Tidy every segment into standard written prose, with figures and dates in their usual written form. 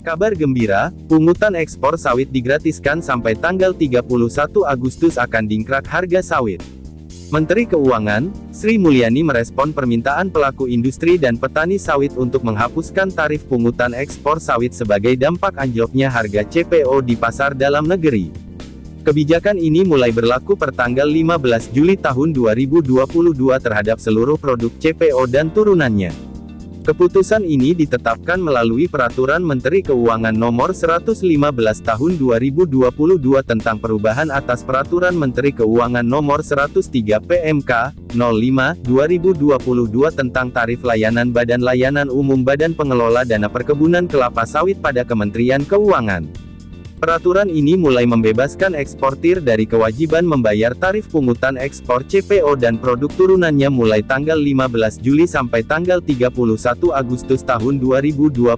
Kabar gembira, pungutan ekspor sawit digratiskan sampai tanggal 31 Agustus akan dingkrak harga sawit. Menteri Keuangan, Sri Mulyani merespon permintaan pelaku industri dan petani sawit untuk menghapuskan tarif pungutan ekspor sawit sebagai dampak anjloknya harga CPO di pasar dalam negeri. Kebijakan ini mulai berlaku pertanggal 15 Juli tahun 2022 terhadap seluruh produk CPO dan turunannya. Keputusan ini ditetapkan melalui Peraturan Menteri Keuangan Nomor 115 Tahun 2022 tentang perubahan atas Peraturan Menteri Keuangan Nomor 103 PMK 05/2022 tentang tarif layanan Badan Layanan Umum Badan Pengelola Dana Perkebunan Kelapa Sawit pada Kementerian Keuangan. Peraturan ini mulai membebaskan eksportir dari kewajiban membayar tarif pungutan ekspor CPO dan produk turunannya mulai tanggal 15 Juli sampai tanggal 31 Agustus tahun 2022.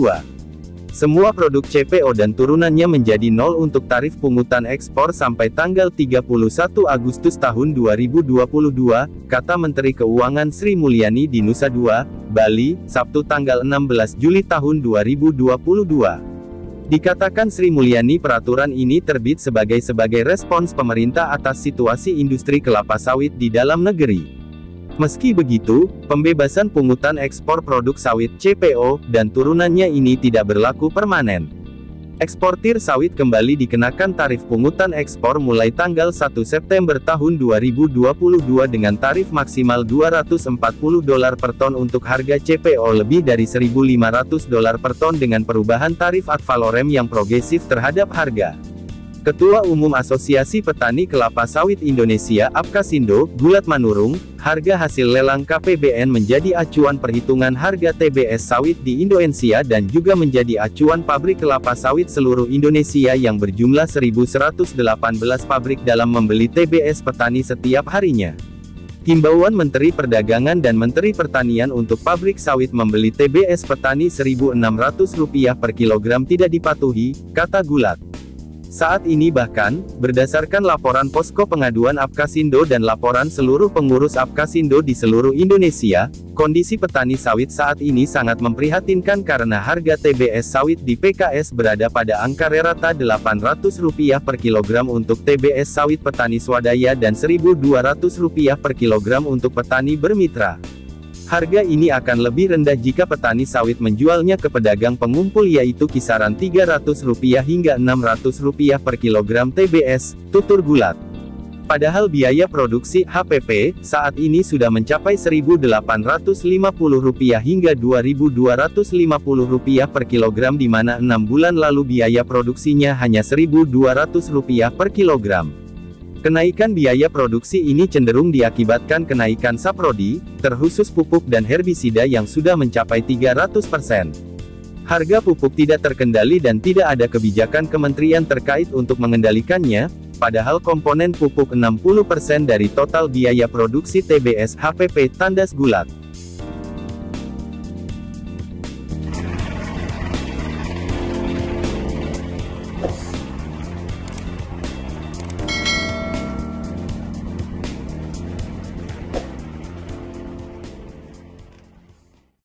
Semua produk CPO dan turunannya menjadi nol untuk tarif pungutan ekspor sampai tanggal 31 Agustus tahun 2022, kata Menteri Keuangan Sri Mulyani di Nusa Dua, Bali, Sabtu tanggal 16 Juli tahun 2022. Dikatakan Sri Mulyani peraturan ini terbit sebagai respons pemerintah atas situasi industri kelapa sawit di dalam negeri. Meski begitu, pembebasan pungutan ekspor produk sawit CPO dan turunannya ini tidak berlaku permanen. Eksportir sawit kembali dikenakan tarif pungutan ekspor mulai tanggal 1 September tahun 2022 dengan tarif maksimal $240 per ton untuk harga CPO lebih dari $1.500 per ton dengan perubahan tarif ad valorem yang progresif terhadap harga. Ketua Umum Asosiasi Petani Kelapa Sawit Indonesia Apkasindo, Gulat Manurung, harga hasil lelang KPBN menjadi acuan perhitungan harga TBS sawit di Indonesia dan juga menjadi acuan pabrik kelapa sawit seluruh Indonesia yang berjumlah 1.118 pabrik dalam membeli TBS petani setiap harinya. Himbauan Menteri Perdagangan dan Menteri Pertanian untuk pabrik sawit membeli TBS petani Rp1.600 per kilogram tidak dipatuhi, kata Gulat. Saat ini bahkan, berdasarkan laporan posko pengaduan Apkasindo dan laporan seluruh pengurus Apkasindo di seluruh Indonesia, kondisi petani sawit saat ini sangat memprihatinkan karena harga TBS sawit di PKS berada pada angka rata Rp800 per kilogram untuk TBS sawit petani swadaya dan Rp1.200 per kilogram untuk petani bermitra. Harga ini akan lebih rendah jika petani sawit menjualnya ke pedagang pengumpul yaitu kisaran Rp300 hingga Rp600 per kilogram TBS, tutur Gulat. Padahal biaya produksi HPP saat ini sudah mencapai Rp1.850 hingga Rp2.250 per kilogram di mana 6 bulan lalu biaya produksinya hanya Rp1.200 per kilogram. Kenaikan biaya produksi ini cenderung diakibatkan kenaikan saprodi, terkhusus pupuk dan herbisida yang sudah mencapai 300%. Harga pupuk tidak terkendali dan tidak ada kebijakan kementerian terkait untuk mengendalikannya, padahal komponen pupuk 60% dari total biaya produksi TBS HPP, tandas Gulat.